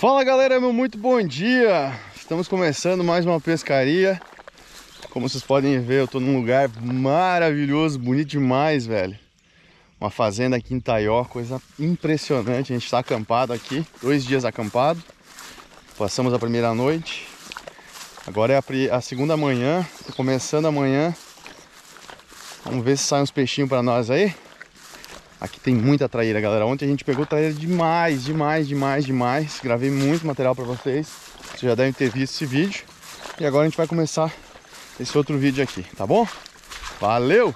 Fala galera, meu muito bom dia! Estamos começando mais uma pescaria. Como vocês podem ver, eu tô num lugar maravilhoso, bonito demais, velho. Uma fazenda aqui em Taió, coisa impressionante. A gente tá acampado aqui, 2 dias acampado. Passamos a primeira noite. Agora é a segunda manhã, tô começando amanhã. Vamos ver se saem uns peixinhos pra nós aí. Aqui tem muita traíra, galera. Ontem a gente pegou traíra demais. Gravei muito material pra vocês. Vocês já devem ter visto esse vídeo. E agora a gente vai começar esse outro vídeo aqui, tá bom? Valeu!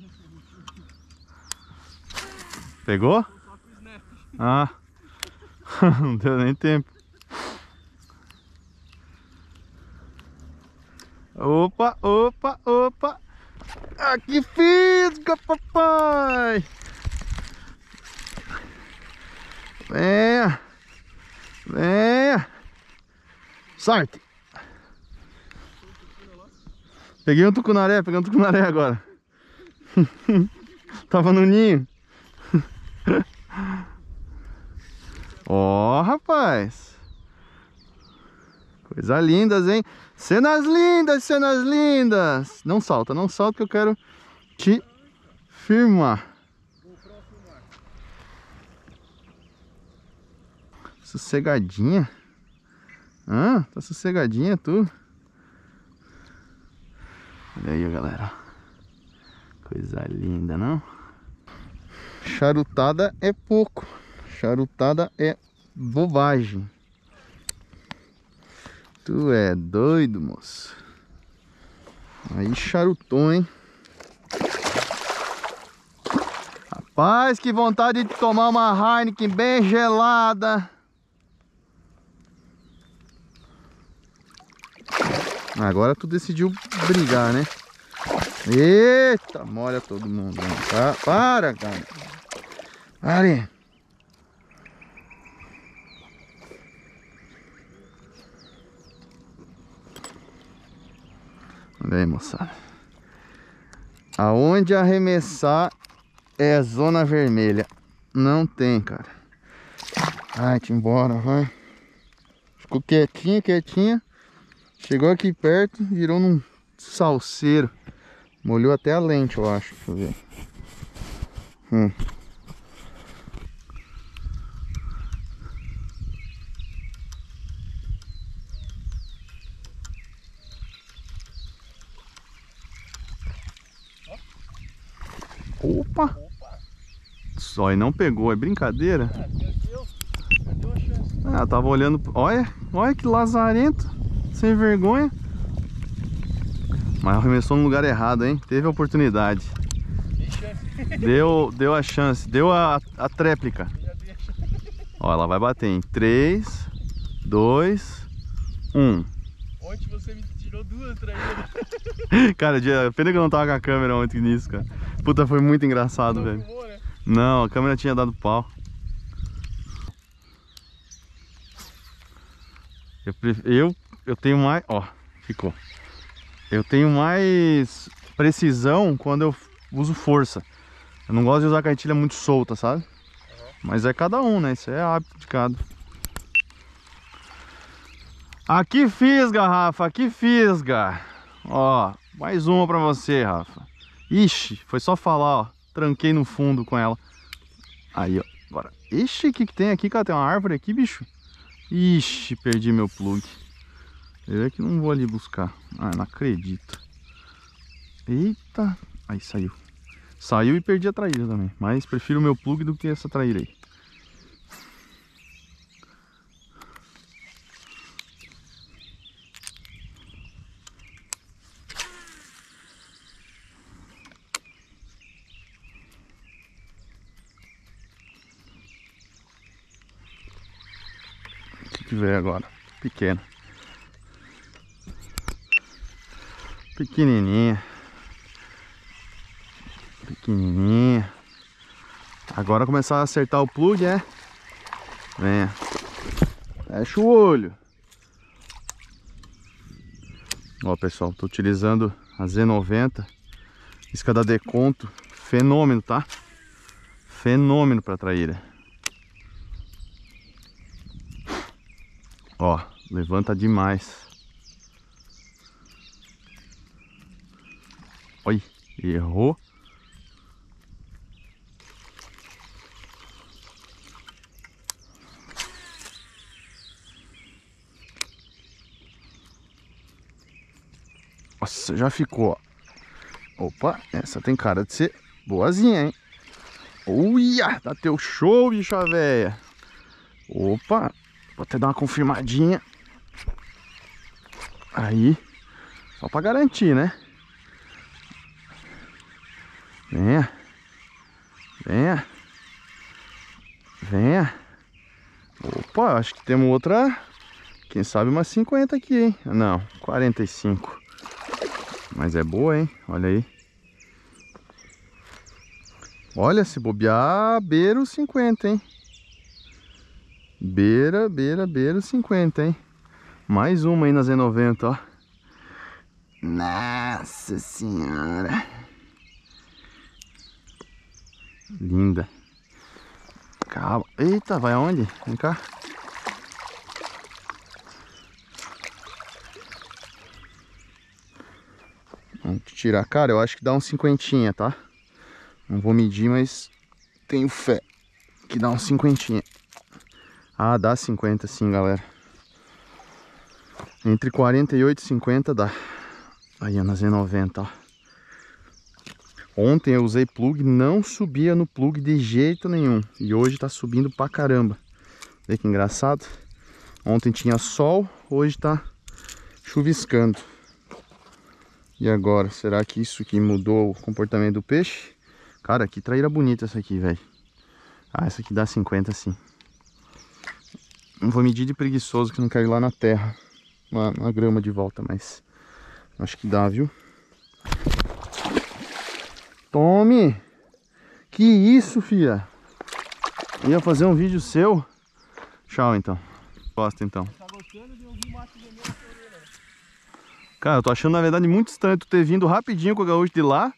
Pegou? Ah, não deu nem tempo. Opa! Aqui fisga, papai! Venha! Sorte! Peguei um tucunaré agora. Tava no ninho. Ó, rapaz! Coisa lindas, hein? Cenas lindas! Não salta que eu quero te filmar. Sossegadinha. Ah, tá sossegadinha tu. Olha aí, galera. Coisa linda, não? Charutada é pouco. Charutada é bobagem. Tu é doido, moço. Aí charutou, hein? Rapaz, que vontade de tomar uma Heineken bem gelada. Agora tu decidiu brigar, né? Eita, molha todo mundo. Tá? Para, cara. Pare. Olha aí, moçada. Aonde arremessar é zona vermelha. Não tem, cara. Vai-te embora, vai. Ficou quietinha. Chegou aqui perto, virou num salseiro. Molhou até a lente, eu acho. Deixa eu ver. Opa! Só e não pegou, é brincadeira? Ah, tava olhando. Olha que lazarento. Sem vergonha. Mas arremessou no lugar errado, hein? Teve a oportunidade. Deu a chance. Deu a tréplica. Ó, ela vai bater em 3, 2, 1. Ontem você me tirou 2 traíras. Cara, pena que eu não tava com a câmera ontem nisso, cara. Puta, foi muito engraçado, velho. Filmou, né? Não, a câmera tinha dado pau. Eu tenho mais... Ó, ficou. Eu tenho mais precisão quando eu uso força. Eu não gosto de usar cartilha muito solta, sabe? Mas é cada um, né? Isso é hábito de cada. Aqui fisga, Rafa, aqui fisga. Ó, mais uma pra você, Rafa. Ixi, foi só falar, ó. Tranquei no fundo com ela. Aí, ó. Bora. Ixi, o que tem aqui, cara? Tem uma árvore aqui, bicho. Ixi, perdi meu plug. Eu é que não vou ali buscar. Ah, não acredito. Eita. Aí saiu. Saiu e perdi a traíra também. Mas prefiro o meu plug do que essa traíra aí. O que tiver agora? Pequena. Pequenininha. Agora começar a acertar o plug, é? Venha. Fecha o olho. Ó, pessoal, tô utilizando a Z90. Isca da Deconto. Fenômeno, tá? Fenômeno pra traíra. Ó, levanta demais. Oi, errou. Nossa, já ficou, ó. Opa, essa tem cara de ser boazinha, hein? Uia, dá teu show, bicha véia. Opa, vou até dar uma confirmadinha. Aí, só pra garantir, né? Venha. Venha. Venha. Opa, acho que temos outra. Quem sabe umas 50 aqui, hein? Não, 45. Mas é boa, hein? Olha aí. Olha, se bobear, beira os 50, hein? Beira os 50, hein? Mais uma aí na Z90, ó. Nossa senhora. Linda. Calma. Eita, vai aonde? Vem cá. Vamos tirar. Cara, eu acho que dá uns 50, tá? Não vou medir, mas tenho fé que dá uns 50. Ah, dá 50 sim, galera. Entre 48 e 50 dá. Aí, na Z90, ó. Ontem eu usei plug, não subia no plug de jeito nenhum. E hoje tá subindo pra caramba. Vê que engraçado. Ontem tinha sol, hoje tá chuviscando. E agora, será que isso aqui mudou o comportamento do peixe? Cara, que traíra bonita essa aqui, velho. Ah, essa aqui dá 50 sim. Não vou medir de preguiçoso, que não quero ir lá na terra. Na grama de volta, mas acho que dá, viu? Tome! Que isso, fia? Ia fazer um vídeo seu? Tchau, então. Gosta, então. Tá gostando de ouvir macho vermelho na orelha? Cara, eu tô achando, na verdade, muito estranho tu ter vindo rapidinho com o gaúcho de lá.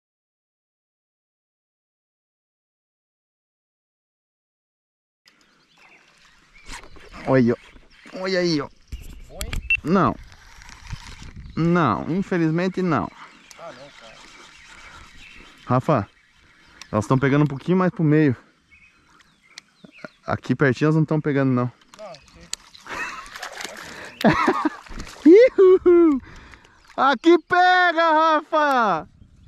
Olha, ó. Olha aí, ó. Foi? Não. Não, infelizmente não. Ah, não, cara. Rafa, elas estão pegando um pouquinho mais pro meio. Aqui pertinho elas não estão pegando, não. Não, Aqui pega, Rafa!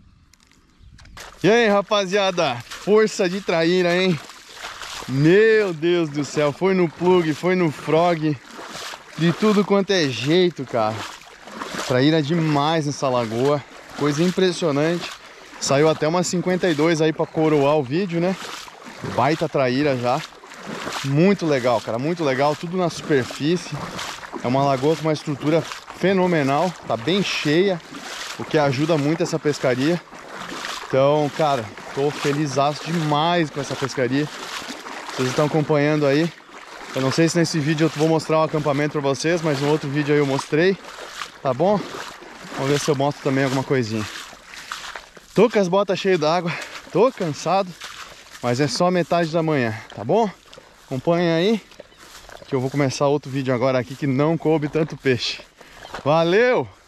E aí, rapaziada? Força de traíra, hein? Meu Deus do céu, foi no plug, foi no frog, de tudo quanto é jeito, cara. Traíra demais nessa lagoa, coisa impressionante. Saiu até umas 52 aí pra coroar o vídeo, né? Baita traíra já. Muito legal, cara, muito legal, tudo na superfície. É uma lagoa com uma estrutura fenomenal, tá bem cheia, o que ajuda muito essa pescaria. Então, cara, tô felizaço demais com essa pescaria. Vocês estão acompanhando aí. Eu não sei se nesse vídeo eu vou mostrar o acampamento pra vocês, mas no outro vídeo aí eu mostrei. Tá bom? Vamos ver se eu mostro também alguma coisinha. Tô com as botas cheias d'água, tô cansado, mas é só metade da manhã, tá bom? Acompanha aí, que eu vou começar outro vídeo agora aqui que não coube tanto peixe. Valeu!